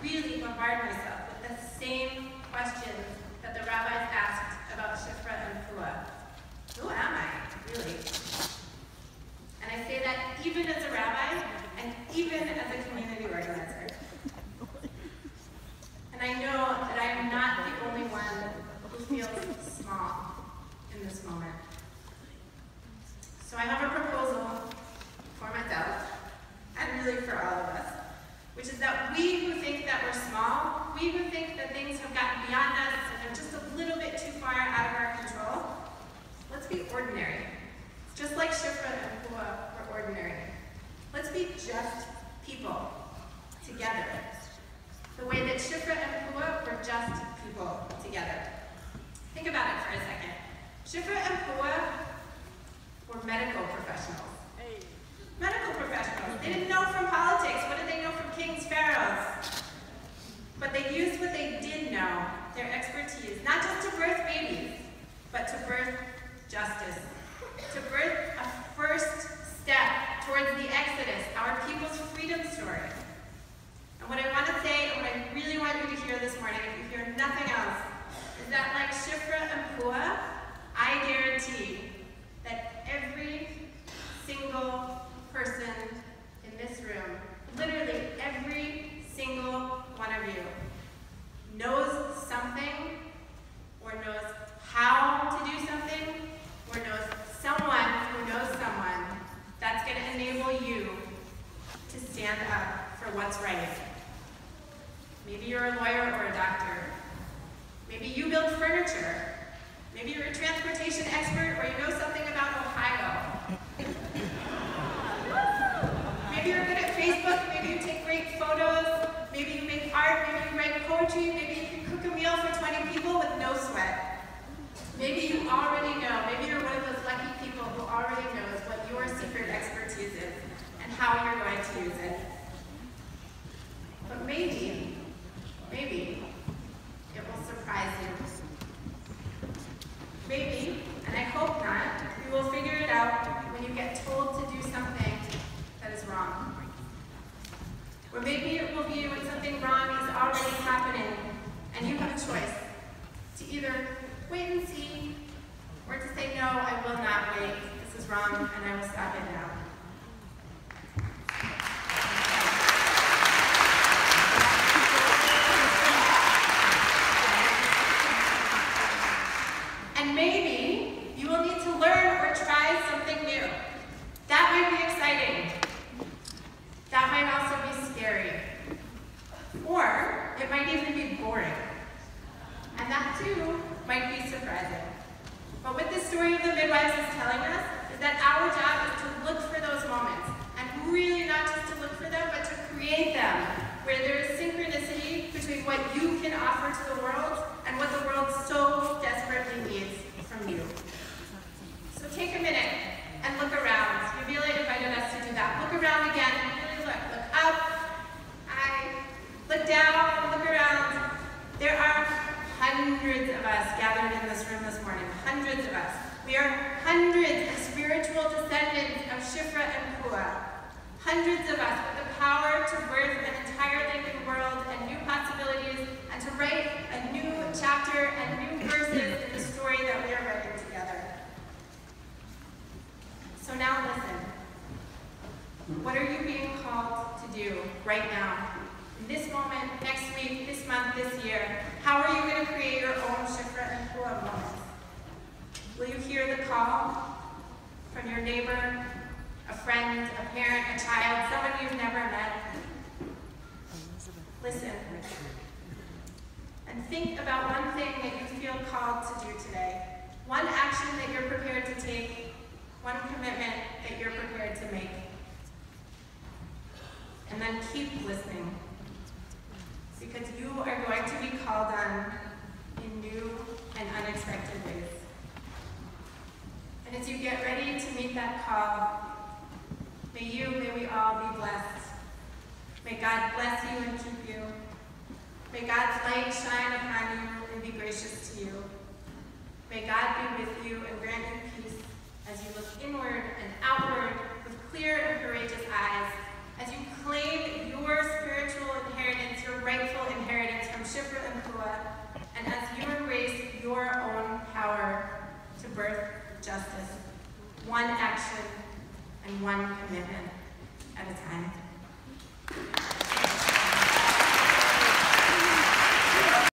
really bombard myself with the same questions that the rabbis asked about Shifra and Puah. Who am I, really? And I say that even as a rabbi, and even as a community organizer. And I know that I am not the only one who feels small in this moment. So I have a proposal for myself, and really for all of us, which is that we who think that we're small, we who think that things have gotten beyond us and are just a little bit too far out of our control, let's be ordinary. Just like Shifra and Puah were ordinary. Let's be just people together. The way that Shifra and Puah were just people together. Think about it for a second. Shifra and Puah were medical professionals. Medical professionals. They didn't know from politics. What did they know from kings, pharaohs? But they used what they did know, their expertise, not just to birth babies, but to birth justice. To birth a first step towards the Exodus, our people's freedom story. And what I want to say, and what I really want you to hear this morning, if you hear nothing else, is that like Shifra and Puah, I guarantee that every single person in this room, literally every single one of you, knows something, or knows how to do something, or knows someone who knows someone that's going to enable you to stand up for what's right. Maybe you're a lawyer or a doctor. Maybe you build furniture. Maybe you're a transportation expert, or you know something about Ohio. Maybe you're good at Facebook. Maybe you take great photos. Maybe you make art. Maybe you write poetry. Maybe you can cook a meal for 20 people with no sweat. Maybe you already know. Maybe you're one of those lucky people who already knows what your secret expertise is and how you're going to use it. But maybe it will surprise you. Maybe, and I hope not, you will figure it out when you get told to do something that is wrong. Or maybe it will be when something wrong is already happening and you have a choice to either wait and see, or to say, no, I will not wait. This is wrong, and I will stop it now. And maybe you will need to learn or try something new. That might be exciting. That might also be scary. Or it might even be boring. And that too might be surprising. But what this story of the midwives is telling us is that our job is to look for those moments, and really not just to look for them, but to create them, where there is synchronicity between what you can offer to the world and what the world so desperately needs from you. So take a minute and look around. Yavila invited us to do that. Look around again and really look. Look up, look down, look around. There are hundreds of us gathered in this room this morning. Hundreds of us. We are hundreds of spiritual descendants of Shifra and Puah. Hundreds of us with the power to birth an entirely new world and new possibilities, and to write a new chapter and new verses in the story that we are writing together. So now listen. What are you being called to do right now? In this moment, next week, this month, this year, how are you going to create your own Shifra and Puah moments? Will you hear the call from your neighbor, a friend, a parent, a child, someone you've never met? Listen. And think about one thing that you feel called to do today. One action that you're prepared to take. One commitment that you're prepared to make. And then keep listening. Because you are going to be called on in new and unexpected ways. And as you get ready to meet that call, may we all be blessed. May God bless you and keep you. May God's light shine upon you and be gracious to you. May God be with you and grant you peace as you look inward and outward with clear and courageous eyes, as you claim your spiritual inheritance, your rightful to birth justice, one action and one commitment at a time.